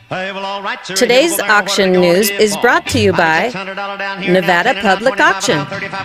Today's auction news is brought to you by Nevada Public Auction.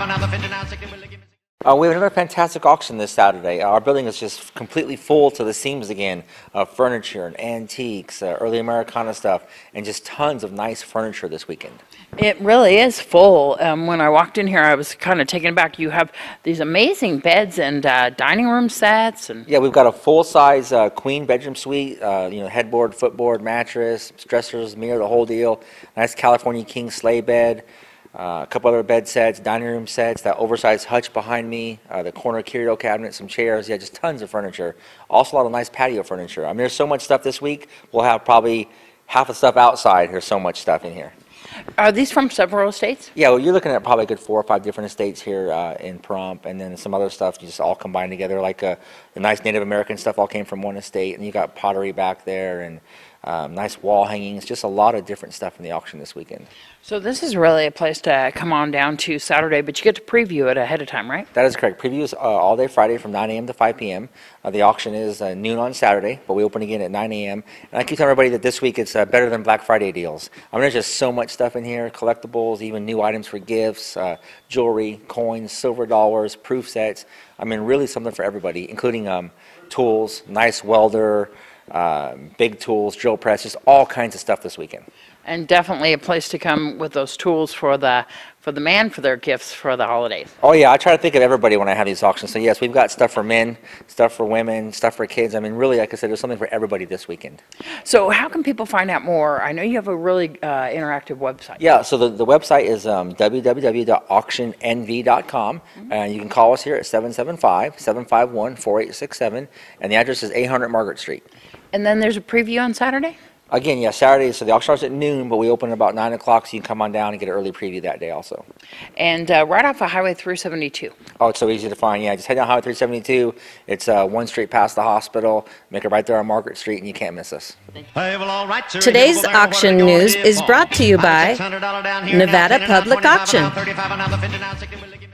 We have another fantastic auction this Saturday. Our building is just completely full to the seams again of furniture and antiques, early Americana stuff, and just tons of nice furniture this weekend. It really is full. When I walked in here, I was kind of taken aback. You have these amazing beds and dining room sets. Yeah, we've got a full-size queen bedroom suite, headboard, footboard, mattress, dressers, mirror, the whole deal. Nice California king sleigh bed. A couple other bed sets, dining room sets, that oversized hutch behind me, the corner curio cabinet, some chairs, yeah, just tons of furniture. Also a lot of nice patio furniture. I mean, there's so much stuff this week, we'll have probably half the stuff outside. There's so much stuff in here. Are these from several estates? Yeah, well, you're looking at probably a good 4 or 5 different estates here in Pahrump, and then some other stuff just all combined together, like the nice Native American stuff all came from one estate, and you got pottery back there, and nice wall hangings, just a lot of different stuff in the auction this weekend. So this is really a place to come on down to Saturday, but you get to preview it ahead of time, right? That is correct. Preview is all day Friday from 9 a.m. to 5 p.m. The auction is noon on Saturday, but we open again at 9 a.m. And I keep telling everybody that this week it's better than Black Friday deals. I mean, there's just so much stuff in here, collectibles, even new items for gifts, jewelry, coins, silver dollars, proof sets. I mean, really something for everybody, including tools, nice welder, big tools, drill press, just all kinds of stuff this weekend. And definitely a place to come with those tools for the man for their gifts for the holidays. Oh yeah, I try to think of everybody when I have these auctions. So yes, we've got stuff for men, stuff for women, stuff for kids. I mean, really, like I said, there's something for everybody this weekend. So how can people find out more? I know you have a really interactive website. Yeah, so the website is www.auctionnv.com, and you can call us here at 775-751-4867, and the address is 800 Margaret Street. And then there's a preview on Saturday? Again, yeah, Saturday, so the auction starts at noon, but we open at about 9 o'clock, so you can come on down and get an early preview that day also. And right off of Highway 372. Oh, it's so easy to find, yeah. Just head down Highway 372. It's one street past the hospital. Make it right there on Margaret Street, and you can't miss us. Today's auction news is brought to you by Nevada Public Auction.